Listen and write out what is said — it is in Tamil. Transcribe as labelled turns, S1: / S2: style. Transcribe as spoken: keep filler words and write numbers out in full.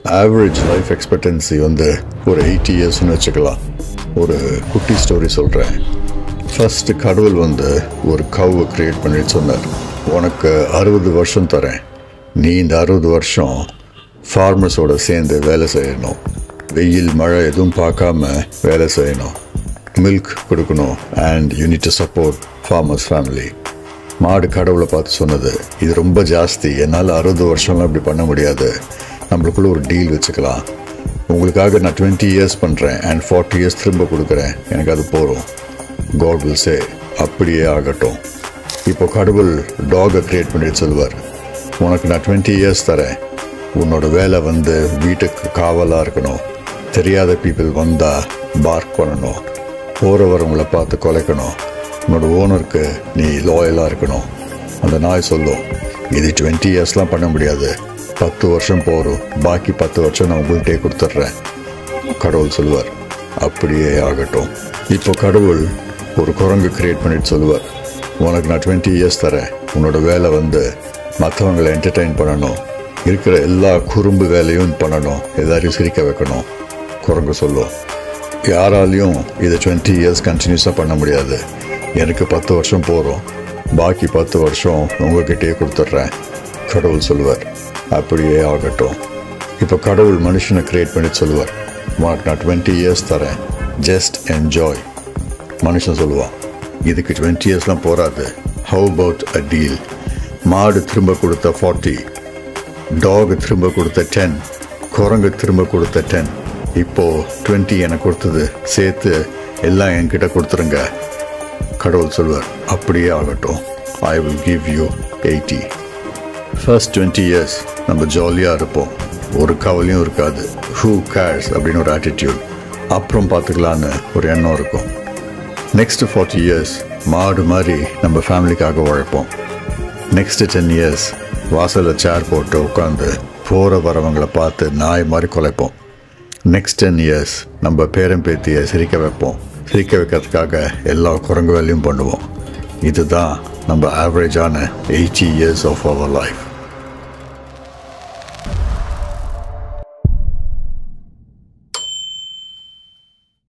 S1: ஆவரேஜ் லைஃப் எக்ஸ்பெக்டன்சி வந்து ஒரு எயிட்டி இயர்ஸ்னு வச்சுக்கலாம். ஒரு குட்டி ஸ்டோரி சொல்கிறேன். ஃபஸ்ட்டு கடவுள் வந்து ஒரு கவ்வை க்ரியேட் பண்ணிட்டு சொன்னார், உனக்கு அறுபது வருஷம் தரேன், நீ இந்த அறுபது வருஷம் ஃபார்மர்ஸோடு சேர்ந்து வேலை செய்யணும், வெயில் மழை எதுவும் பார்க்காம வேலை செய்யணும், மில்க் கொடுக்கணும், and you need to support farmers family. மாடு கடவுளை பார்த்து சொன்னது, இது ரொம்ப ஜாஸ்தி, என்னால் அறுபது வருஷம்லாம் இப்படி பண்ண முடியாது, நம்மளுக்குள்ள ஒரு டீல் வச்சுக்கலாம், உங்களுக்காக நான் டுவெண்ட்டி இயர்ஸ் பண்ணுறேன் அண்ட் ஃபார்ட்டி இயர்ஸ் திரும்ப கொடுக்குறேன், எனக்கு அது போகிறோம். காட் வில் சே, அப்படியே ஆகட்டும். இப்போ கடவுள் டாகை க்ரியேட் பண்ணிட்டு சொல்லுவார், உனக்கு நான் டுவெண்ட்டி இயர்ஸ் தரேன், உன்னோட வேலை வந்து வீட்டுக்கு காவலாக இருக்கணும், தெரியாத பீப்புள் வந்தால் பார்க் பண்ணணும், போகிறவரவங்களை பார்த்து குலைக்கணும், உன்னோட ஓனருக்கு நீ லாயலாக இருக்கணும். அந்த நாய் சொல்லும், இது டுவெண்ட்டி இயர்ஸ்லாம் பண்ண முடியாது, பத்து வருஷம் போகிறோம், பாக்கி பத்து வருஷம் நான் உங்கள்கிட்டே கொடுத்துட்றேன். கடவுள் சொல்லுவார், அப்படியே ஆகட்டும். இப்போ கடவுள் ஒரு குரங்கு க்ரியேட் பண்ணிட்டு சொல்லுவார், உனக்கு நான் டுவெண்ட்டி இயர்ஸ் தரேன், உன்னோட வேலை வந்து மற்றவங்களை என்டர்டெயின் பண்ணணும், இருக்கிற எல்லா குறும்பு வேலையும் பண்ணணும், எல்லாரையும் சிரிக்க வைக்கணும். குரங்கு சொல்லும், யாராலையும் இதை டுவெண்ட்டி இயர்ஸ் கண்டினியூஸாக பண்ண முடியாது, எனக்கு பத்து வருஷம் போகிறோம், பாக்கி பத்து வருஷம் உங்ககிட்டே கொடுத்துட்றேன். கடவுள் சொல்லுவார், அப்படியே ஆகட்டும். இப்போ கடவுள் மனுஷனை க்ரியேட் பண்ணிட்டு சொல்லுவார், உனக்கு நான் டுவெண்ட்டி இயர்ஸ் தரேன், ஜஸ்ட் என்ஜாய். மனுஷன் சொல்லுவான், இதுக்கு டுவெண்ட்டி இயர்ஸ்லாம் போகாது, ஹவு அபவுட் அ டீல்? மாடு திரும்ப கொடுத்த ஃபார்ட்டி, டாக் திரும்ப கொடுத்த டென், குரங்கு திரும்ப கொடுத்த டென், இப்போது டுவெண்ட்டி எனக்கு கொடுத்தது சேர்த்து எல்லாம் என்கிட்ட கொடுத்துருங்க. கடவுள் சொல்வார், அப்படியே ஆகட்டும், I will give you eighty. First twenty years நம்ம ஜாலியாக இருப்போம், ஒரு கவலையும் இருக்காது, ஹூ கேர்ஸ் அப்படின்னு ஒரு ஆட்டிடியூட், அப்புறம் பார்த்துக்கலான்னு ஒரு எண்ணம் இருக்கும். நெக்ஸ்ட்டு ஃபார்ட்டி இயர்ஸ் மாடு மாதிரி நம்ம ஃபேமிலிக்காக உழைப்போம். நெக்ஸ்ட்டு டென் இயர்ஸ் வாசலில் சேர் போட்டு உட்காந்து போகிற வரவங்களை பார்த்து நாய் மாதிரி குலைப்போம். நெக்ஸ்ட் டென் இயர்ஸ் நம்ம பேரன் பேத்தியை சிரிக்க வைப்போம், சிரிக்க வைக்கிறதுக்காக எல்லா குரங்கு வேலையும் பண்ணுவோம். இதுதான் நம்ம ஆவரேஜான eighty years of our life.